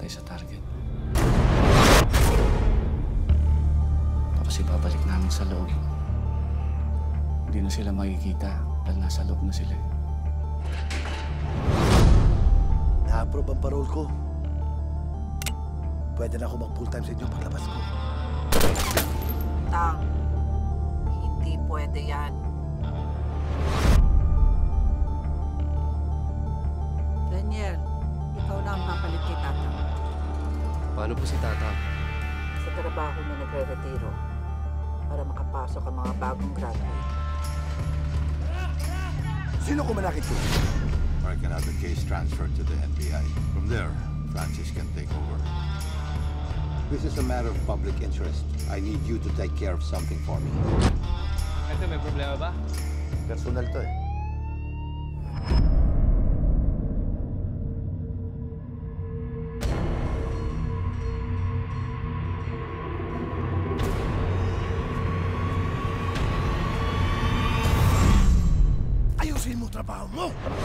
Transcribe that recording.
tayo sa target. Tapos ibabalik namin sa loob. Hindi na sila makikita dahil nasa loob na sila. Na-approve ang parole ko. Pwede na ako mag-full-time sa inyo paglabas ko. Tang, hindi pwede yan. Daniel, ikaw na ang papalit kay Tata. Paano po si Tata? Sa trabaho na nagre-retiro para makapasok ang mga bagong graduate. Sino ko manakit ko? Or I can have the case transferred to the NBI. From there, Francis can take over. This is a matter of public interest. I need you to take care of something for me. Ito, may problema ba? Personal to eh. Ayusin mo trabaho mo!